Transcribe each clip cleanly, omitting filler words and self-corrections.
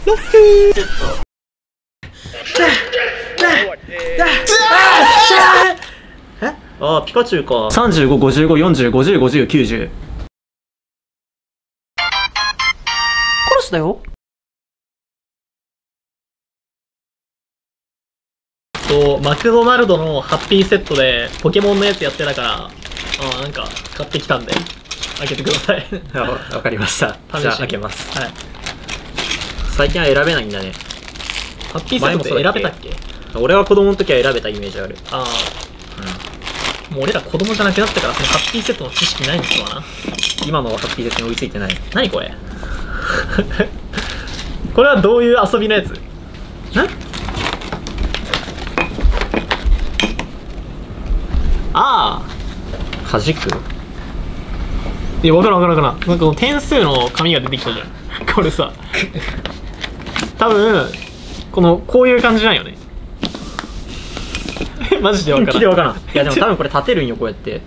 ああ、ピカチュウか。35、55、40、50、50、90。殺したよ。マクドナルドのハッピーセットでポケモンのやつやってたから、なんか買ってきたんで開けてください。わかりました。じゃあ開けます。はい。最近は選べないんだね。ハッピーセットって選べたっけ？俺は子供の時は選べたイメージある。ああ、うん。もう俺ら子供じゃなくなったから、そのハッピーセットの知識ないんですわな。今のハッピーセットに追いついてない。何これ？これはどういう遊びのやつ？ああ、弾く？いや、わからん。なんかこの点数の紙が出てきたじゃん。これさ、多分こういう感じなんよね。マジでわからん。いやでも多分これ立てるんよ、こうやって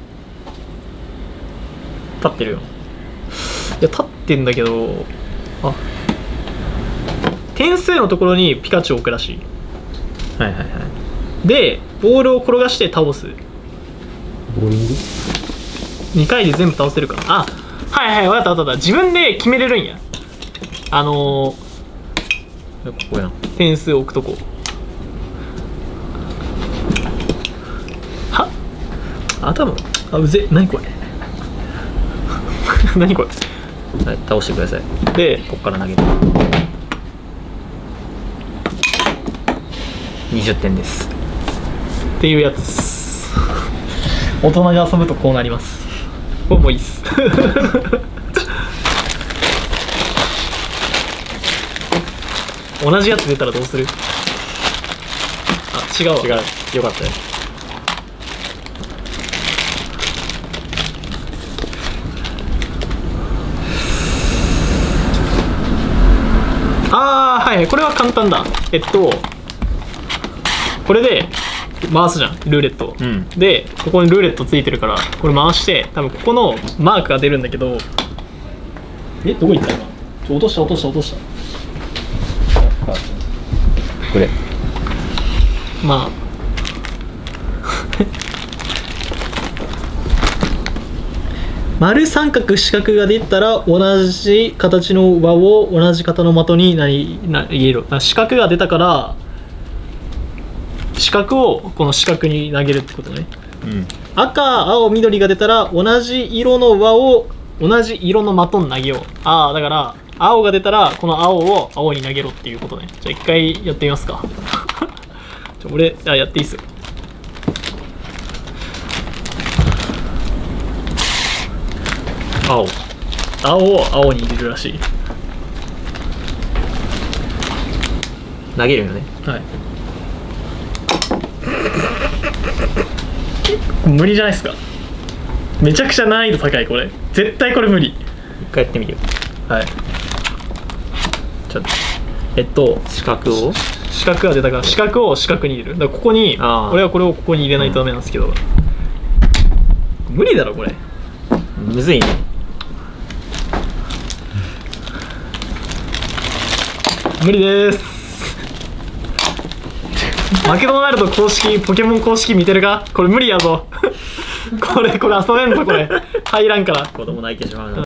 立ってるよ。いや立ってんだけど、点数のところにピカチュウを置くらしい。でボールを転がして倒す。ボーリング2回で全部倒せるから。分かった。自分で決めれるんや。ここやん。点数置くとこ。頭うぜ。何これ。何これ。はい、倒してください。でこっから投げる。20点ですっていうやつです。大人が遊ぶとこうなります。これもういいっす。同じやつ出たらどうする？違うわ。よかったよ。これは簡単だ。これで回すじゃん、ルーレット、でここにルーレットついてるから、これ回して多分ここのマークが出るんだけど、どこ行った今。落とした。これ丸三角四角が出たら同じ形の輪を同じ型の的に投げる。四角が出たから四角をこの四角に投げるってことね。赤青緑が出たら同じ色の輪を同じ色の的に投げよう。だから青が出たらこの青を青に投げろっていうことね。じゃあ一回やってみますか。俺やっていいっすよ。青を青に入れるらしい。投げるよね。無理じゃないですか。めちゃくちゃ難易度高い。これ絶対これ無理。一回やってみるよ。ちょっと四角が出たから四角を四角に入れる。だからここに俺はこれをここに入れないとダメなんですけど、無理だろこれ。むずいね。無理です。マクドナルド公式ポケモン公式見てるか？これ無理やぞ。これ遊べんぞ。これ入らんから。子供泣いてしまうな。